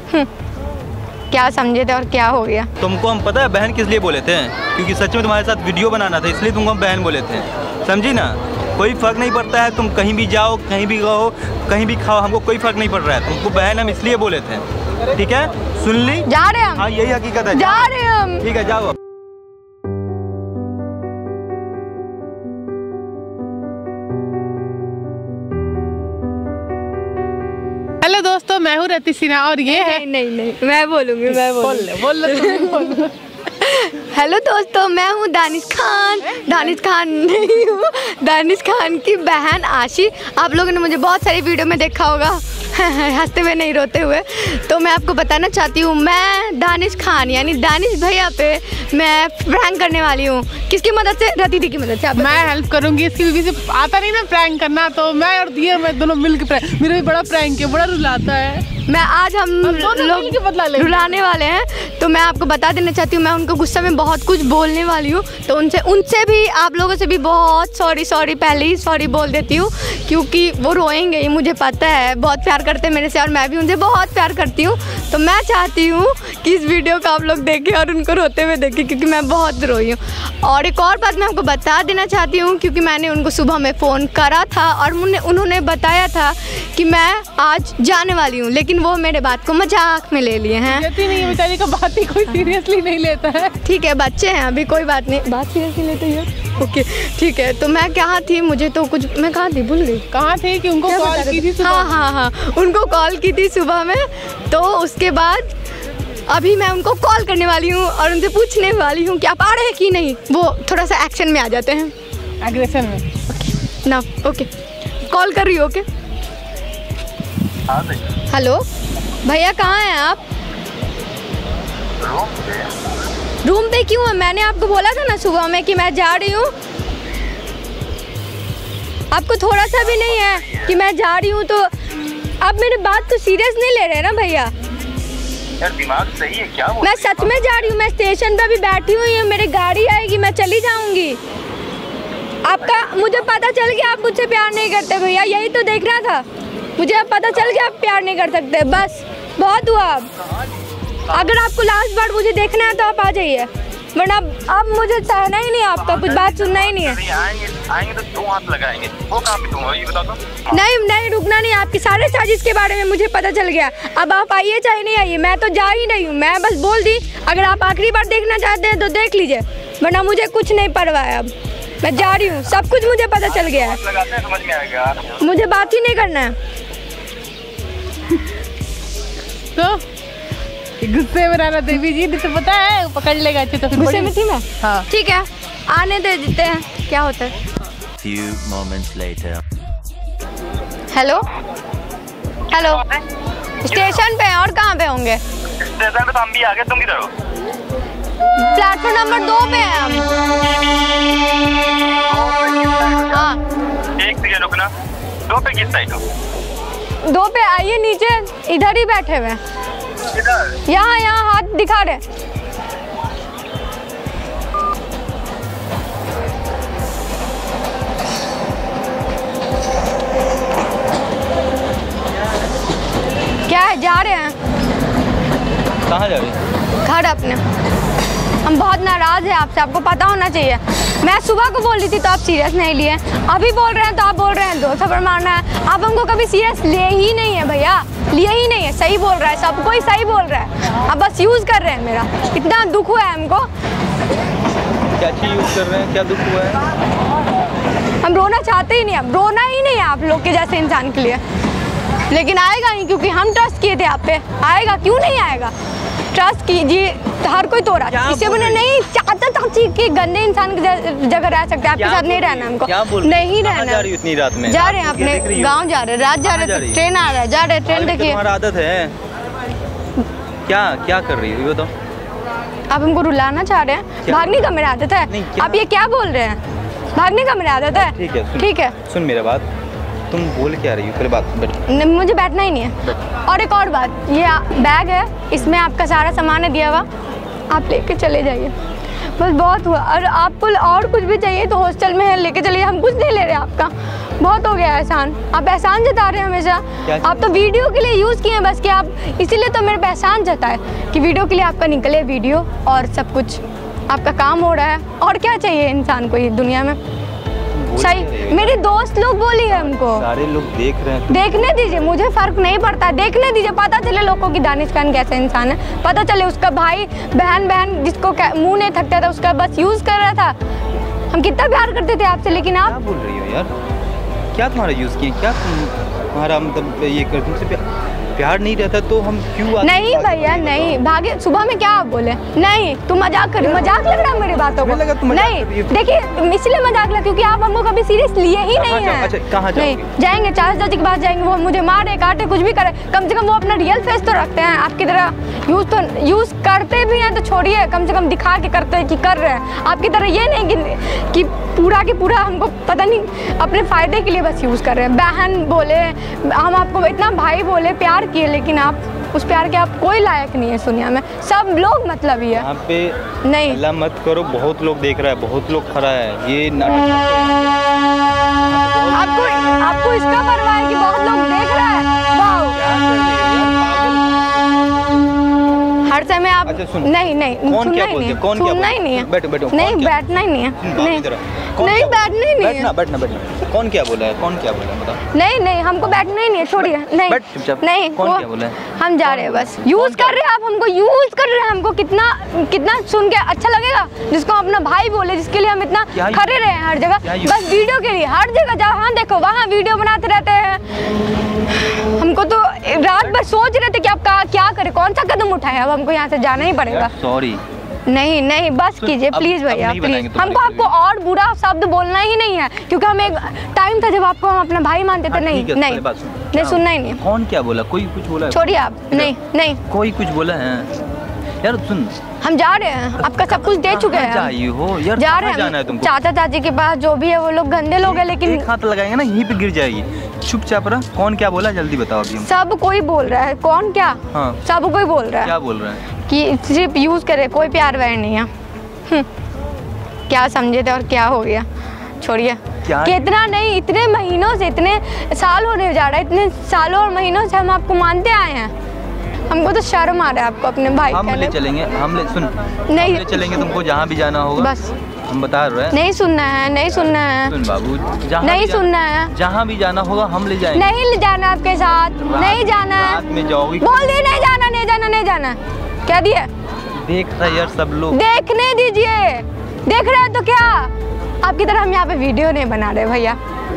क्या समझे थे और क्या हो गया? तुमको हम पता है बहन किस लिए बोले थे? क्योंकि सच में तुम्हारे साथ वीडियो बनाना था, इसलिए तुमको हम बहन बोले थे, समझी ना? कोई फ़र्क नहीं पड़ता है, तुम कहीं भी जाओ, कहीं भी रहो, कहीं भी खाओ, हमको कोई फ़र्क नहीं पड़ रहा है। तुमको बहन हम इसलिए बोले थे, ठीक है? सुन ली? जा रहे हम। हाँ यही हकीकत है, जा रहे हम। ठीक है जाओ। हेलो दोस्तों, मैं हूँ रति सिन्हा और ये है नहीं मैं बोलूँगी, मैं बोल लो। हेलो दोस्तों, मैं हूँ दानिश खान। दानिश खान नहीं हूँ, दानिश खान की बहन आशी। आप लोगों ने मुझे बहुत सारी वीडियो में देखा होगा हंसते हुए नहीं रोते हुए। तो मैं आपको बताना चाहती हूँ, मैं दानिश खान यानी दानिश भैया पे मैं प्रैंक करने वाली हूँ। किसकी मदद से? रति दी की मदद से। मैं हेल्प करूंगी इसकी बीवी से। आता नहीं ना प्रैंक करना, तो मैं और दिया मैं दोनों मिलकर प्रैंक। मेरा भी बड़ा प्रैंक है, बड़ा रुलाता है। मैं आज हम लोग रुलाने वाले हैं। तो मैं आपको बता देना चाहती हूँ, मैं उनको गुस्सा में बहुत कुछ बोलने वाली हूँ। तो उनसे भी, आप लोगों से भी बहुत सॉरी पहले ही सॉरी बोल देती हूँ, क्योंकि वो रोएंगे ही, मुझे पता है। बहुत प्यार करते हैं मेरे से और मैं भी उनसे बहुत प्यार करती हूँ। तो मैं चाहती हूँ कि इस वीडियो को आप लोग देखें और उनको रोते हुए देखें, क्योंकि मैं बहुत रोई हूँ। और एक और बात मैं आपको बता देना चाहती हूँ, क्योंकि मैंने उनको सुबह में फ़ोन करा था और उन्होंने बताया था कि मैं आज जाने वाली हूँ, लेकिन वो मेरे बात को मजाक में ले लिए हैं। नहीं, बेचारी का बात ही कोई सीरियसली नहीं लेता है। ठीक है, बच्चे हैं अभी, कोई बात नहीं, बात सीरियसली लेते हैं। ओके ठीक है। तो मैं कहाँ थी, मुझे तो कुछ, मैं कहाँ थी, भूल गई। कहाँ थे कि उनको कॉल की थी सुबह? हाँ, उनको कॉल की थी सुबह में। तो उसके बाद अभी मैं उनको कॉल करने वाली हूँ और उनसे पूछने वाली हूँ कि आप आ रहे हैं कि नहीं। वो थोड़ा सा एक्शन में आ जाते हैं, एग्रेशन में ना। ओके, कॉल कर रही हो? ओके। हेलो भैया, कहाँ हैं आप? रूम पे क्यों है? मैंने आपको बोला था ना सुबह में कि मैं जा रही हूँ। आपको थोड़ा सा भी नहीं है कि मैं जा रही हूँ? तो आप मेरी बात तो सीरियस नहीं ले रहे ना भैया? यार दिमाग सही है क्या? मैं सच में जा रही हूँ, मैं स्टेशन पे अभी बैठी हुई हूँ, मेरी गाड़ी आएगी, मैं चली जाऊंगी। आपका मुझे पता चल गया आप मुझसे प्यार नहीं करते भैया, यही तो देखना था मुझे। अब पता चल गया आप प्यार नहीं कर सकते, बस बहुत हुआ। अगर आपको लास्ट बार मुझे देखना है तो आप आ जाइए, वरना अब मुझे सहना ही नहीं, आपका कुछ बात सुनना ही नहीं है। आएंगे तो 2 हाथ लगाएंगे। वो कहाँ पे तुम हो ये बता दो। नहीं रुकना नहीं, आपकी सारे साजिश के बारे में मुझे पता चल गया। अब आप आइए चाहे नहीं आइए, मैं तो जा ही नहीं हूँ। मैं बस बोल दी, अगर आप आखिरी बार देखना चाहते हैं तो देख लीजिए, वरना मुझे कुछ नहीं परवाह है। अब मैं जा रही हूँ, सब कुछ मुझे पता चल गया है। समझ में आएगा, मुझे बात ही नहीं करना है। तो गुस्से में रहना देवी जी, तो पता है पकड़ लेगा अच्छे। तो फिर गुस्से में थी मैं? हाँ ठीक है, आने दे देते हैं, क्या होता है। Few moments later. Hello station पे हैं, और कहाँ पे होंगे? स्टेशन पे तो हम भी आ गए, तुम किधर हो? प्लेटफॉर्म नंबर 2 पे हैं हम। हाँ, एक सेकंड रुकना। 2 पे किस साइड हो? 2 पे आइए, नीचे इधर ही बैठे हुए हैं। किधर? यहाँ हाथ दिखा रहे। क्या है, जा रहे हैं? कहाँ जा रही? घर अपने। हम बहुत नाराज हैं आपसे, आपको पता होना चाहिए। मैं सुबह को बोल रही थी तो आप सीरियस नहीं लिए, अभी बोल रहे हैं तो आप बोल रहे हैं 2 थप्पड़ मारना है। आप हमको कभी सीरियस लिए ही नहीं है भैया, लिए ही नहीं है। सही बोल रहा है, सब कोई सही बोल रहा है, आप बस यूज़ कर रहे हैं मेरा। इतना दुख हुआ है हमको। क्या चीज़ यूज़ कर रहे हैं, क्या दुख हुआ है? हम रोना चाहते ही नहीं, अब रोना ही नहीं है आप लोग के जैसे इंसान के लिए, लेकिन आएगा नहीं, क्योंकि हम ट्रस्ट किए थे आप पे। आएगा क्यों नहीं आएगा? ट्रस्ट कीजिए, हर कोई तोड़ा इसे बने नहीं चाहता चाची के गंदे इंसान की जगह रह सकते हैं। आपके साथ नहीं रहना हमको, नहीं रहना। जा रही इतनी रात में? जा रहे हैं अपने गांव, जा रहे, रात जा रहे, तो ट्रेन आ रहा है, जा रहे, ट्रेन देखिए। तुम्हारा आदत है क्या कर रही है बताओ? आप हमको रुलाना चाह रहे हैं? भागने का मेरा आदत है? आप ये क्या बोल रहे हैं? भागने का मेरा आदत है? ठीक है, सुन मेरा बात, तुम बोल क्या रही हो? पहले बात बैठ। मुझे बैठना ही नहीं है। और एक और बात, ये बैग है, इसमें आपका सारा सामान है दिया हुआ, आप लेके चले जाइए, बस बहुत हुआ। और आपको और कुछ भी चाहिए तो हॉस्टल में है, लेके चलिए, हम कुछ नहीं ले रहे आपका, बहुत हो गया एहसान। आप एहसान जता रहे हैं हमेशा। आप तो वीडियो के लिए यूज़ किए हैं बस, कि आप इसीलिए तो मेरे पे एहसान जताए कि वीडियो के लिए आपका निकले वीडियो और सब कुछ आपका काम हो रहा है। और क्या चाहिए इंसान को ये दुनिया में? सही, मेरे दोस्त लोग बोली है हमको, सारे लोग देख रहे हैं। देखने दीजिए, मुझे फर्क नहीं पड़ता, देखने दीजिए, पता चले लोगों की दानिश खान कैसे इंसान है, पता चले उसका भाई बहन जिसको मुंह नहीं थकता था उसका बस यूज़ कर रहा था। हम कितना प्यार करते थे आपसे, लेकिन आप क्या बोल रही हो यार? क्या तुम्हारा यूज़ किए? क्या तुम्हारा मतलब ये कर तुमसे प्यार नहीं रहता तो हम क्यों आते? नहीं भैया नहीं, भागे सुबह में क्या आप बोले? नहीं, तुम मजाक कर, मजाक लग रहा है मेरी बातों को। नहीं देखिए, इसलिए मजाक लगा क्योंकि आप हमको कभी सीरियस लिए ही नहीं है। अच्छा, कहाँ नहीं जाएंगे, चाचा जी के पास जाएंगे, वो मुझे मारे काटे कुछ भी करे, कम से कम वो अपना रियल फेस तो रखते हैं। आपकी तरह यूज़ करते भी हैं तो छोड़िए, कम से कम दिखा के करते हैं कि कर रहे हैं। आपकी तरह ये नहीं कि पूरा के पूरा हमको पता नहीं अपने फ़ायदे के लिए बस यूज़ कर रहे हैं। बहन बोले, हम आपको इतना भाई बोले, प्यार किए, लेकिन आप उस प्यार के आप कोई लायक नहीं है दुनिया में। सब लोग मतलब ही है यहाँ पे। नहीं अल्लाह मत करो, बहुत लोग देख रहा है, बहुत लोग खड़ा है। ये नाटक आपको इसका परवाह है कि बहुत लोग देख रहा है? हर समय आप अच्छा, नहीं सुनना ही नहीं है, सुनना ही नहीं है, बैठो नहीं बैठना ही नहीं है, नहीं बैठना ही नहीं है। बैठना कौन क्या बोला है? कौन क्या बोला है बताओ? नहीं हमको बैठना ही नहीं है, छोड़िए। नहीं कौन क्या बोला है? हम जा रहे हैं बस। यूज कर रहे हैं आप हमको, यूज कर रहे हैं हमको। कितना सुन के अच्छा लगेगा जिसको अपना भाई बोले, जिसके लिए हम इतना खड़े रहे हैं हर जगह, बस वीडियो के लिए। हर जगह जहाँ देखो वहाँ वीडियो बनाते रहते हैं। हमको तो रात भर सोच रहे थे कि आप क्या करें, कौन सा कदम उठाए। अब हमको यहाँ से जाना ही पड़ेगा। सॉरी। नहीं बस कीजिए प्लीज भैया, प्लीज। हमको आपको और बुरा शब्द बोलना ही नहीं है, क्योंकि हम एक टाइम था जब आपको हम अपना भाई मानते थे। नहीं सुनना ही नहीं। कौन क्या बोला? कोई कुछ बोला? छोड़िए आप। नहीं कोई कुछ बोला है यार? सुन, हम जा रहे हैं, आपका सब कुछ दे चुके हैं। जा रहे हैं चाचा चाची के पास, जो भी है वो लोग गंदे लोग हैं, लेकिन एक हाथ लगाएंगे ना यहीं पे गिर जाएगी। चुपचाप रह। कौन क्या बोला जल्दी बताओ अभी। सब कोई बोल रहा है। कौन क्या? हाँ। सब कोई बोल रहा है। क्या बोल रहा है? कि सिर्फ यूज करे, कोई प्यार व्यार नहीं है। क्या समझे थे और क्या हो गया? छोड़िए। कितना नहीं, इतने महीनों से, इतने साल होने जा रहा है, इतने सालों और महीनों से हम आपको मानते आए हैं। हमको तो शर्म आ रहा है आपको अपने भाई हम ले चलेंगे, हम ले चलेंगे तुमको जहाँ भी जाना होगा। हम बता रहे हैं। नहीं सुनना है सुन बाबू, नहीं सुनना है। जहाँ भी जाना होगा हम ले जाएंगे। नहीं ले जाना आपके साथ, नहीं जाना है। रात में जाओगी? बोल दी नहीं जाना। क्या दिया? देख रहे यार सब लोग। देखने दीजिए, देख रहे हैं तो क्या? आपकी तरह हम यहाँ पे वीडियो नहीं बना रहे भैया।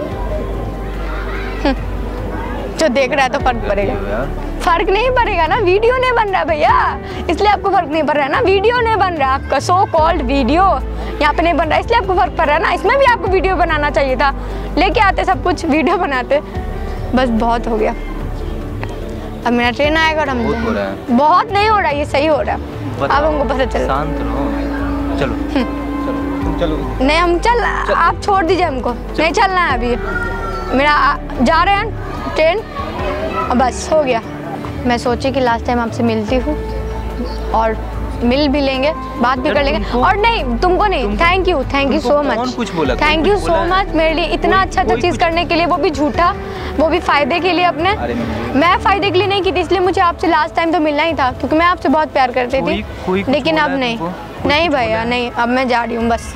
जो देख रहा है तो फर्क पड़ेगा। फर्क नहीं पड़ेगा ना, वीडियो नहीं बन रहा भैया, इसलिए आपको फर्क नहीं पड़ रहा है ना। वीडियो नहीं बन रहा आपका, सो कॉल्ड वीडियो यहाँ पे नहीं बन रहा, इसलिए आपको फर्क पड़ रहा है ना। इसमें भी आपको वीडियो बनाना चाहिए था, लेके आते सब कुछ, वीडियो बनाते। बस बहुत हो गया। अब मेरा ट्रेन आएगा और हम बहुत नहीं हो रहा, ये सही हो रहा है। अब हमको पता चल। शांत रहो। चलो। नहीं हम चल, आप छोड़ दीजिए हमको, नहीं चलना है अभी। मेरा जा रहे हैं ट्रेन, बस हो गया। मैं सोची कि लास्ट टाइम आपसे मिलती हूँ और मिल भी लेंगे, बात भी कर लेंगे। और नहीं तुमको नहीं, thank you so much, thank you so much मेरे लिए इतना अच्छा चीज़ करने के लिए, वो भी झूठा, वो भी फ़ायदे के लिए अपने। मैं फ़ायदे के लिए नहीं की थी, इसलिए मुझे आपसे लास्ट टाइम तो मिलना ही था, क्योंकि मैं आपसे बहुत प्यार करती थी। लेकिन अब नहीं भैया, नहीं, अब मैं जा रही हूँ बस।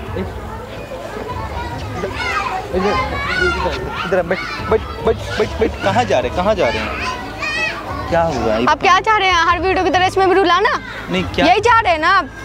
कहाँ जा रहे हैं? क्या हुआ? आप क्या चाह रहे हैं? हर वीडियो की तरह इसमें भी रुलाना? नहीं, क्या यही चाह रहे हैं ना आप?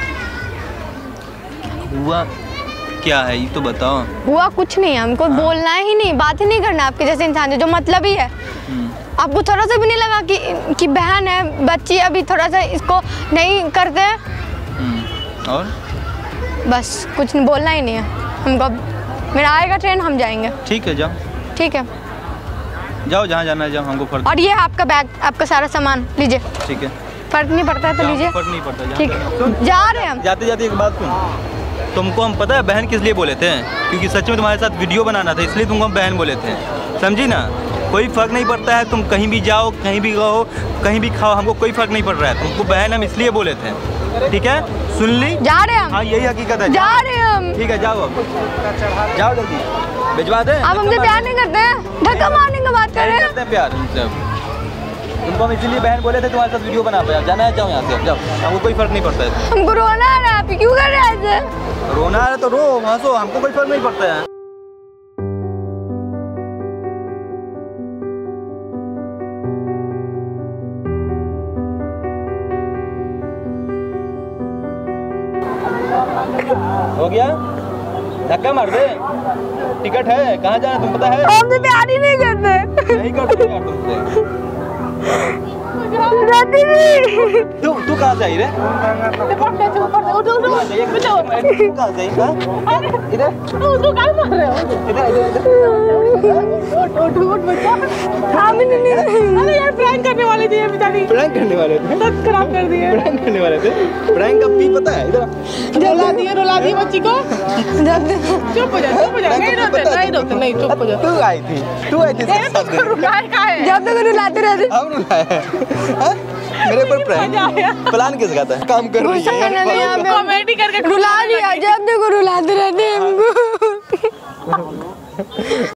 हुआ क्या है ये तो बताओ। हुआ कुछ नहीं है, हमको बोलना ही नहीं, बात ही नहीं करना आपके जैसे इंसान जो मतलब ही है। आपको थोड़ा सा भी नहीं लगा कि बहन है, बच्ची, अभी थोड़ा सा इसको नहीं करते हैं? और बस कुछ नहीं, बोलना ही नहीं है हमको। मेरा आएगा ट्रेन, हम जाएंगे। ठीक है, जाओ। ठीक है, जाओ जहाँ जाना है जाओ, हमको फर्क। और ये आपका बैग, आपका सारा सामान लीजिए। ठीक है, फर्क नहीं पड़ता है तो लीजिए। फर्क नहीं पड़ता। ठीक है, जा रहे हैं हम। जाते जाते एक बात सुन, तुमको हम पता है बहन किस लिए बोले थे? क्योंकि सच में तुम्हारे साथ वीडियो बनाना था, इसलिए तुमको हम बहन बोले थे, समझी ना? कोई फ़र्क नहीं पड़ता है, तुम कहीं भी जाओ, कहीं भी रहो, कहीं भी खाओ, हमको कोई फ़र्क नहीं पड़ रहा है। तुमको बहन हम इसलिए बोले थे, ठीक है? सुन ली? जा रहे हैं हम। हाँ, यही हकीकत है। जा रहे हैं हम। ठीक है, जाओ अब, जाओ जल्दी। भिजवा दें? आप हमसे प्यार नहीं करते हैं? धक्का मारने की बात कर रहे हैं? करते हैं प्यार उनसे अब। उनको हम इसीलिए बहन बोले थे तुम्हारे साथ वीडियो बना पाया। जाना है, जाओ यहाँ से, अब जाओ, हमको कोई फर्क नहीं पड़ता है। हमको रोना आ रहा है, आप क्यों कर रहे हैं ऐसे? रोना है तो रो, हंसो, हमको कोई फर्क नहीं पड़ता है। हो गया? धक्का मार दे। टिकट है, कहाँ जाना तुम पता है? हमसे प्यार ही नहीं करते। नहीं करते यार तुमसे। तू कहाँ से आई रे? तू कहाँ से आई? इधर यार प्रैंक करने वाले थे बेचारी। प्रैंक करने वाले थे? खराब कर दिए। प्रैंक करने वाले थे? प्रैंक का पी पता है? इधर रुला दिए बच्ची को। चुप हो जा, चुप हो जा। नहीं रोते, नहीं चुप हो जा। तू आई थी रुलाए का है। जब तक रुलाते रहते। हम रुलाए हैं? मेरे पर प्रैंक प्लान किस का था? काम कर रही है कॉमेडी करके रुला दिया, जब देखो रुलाते रहते हैं हमको।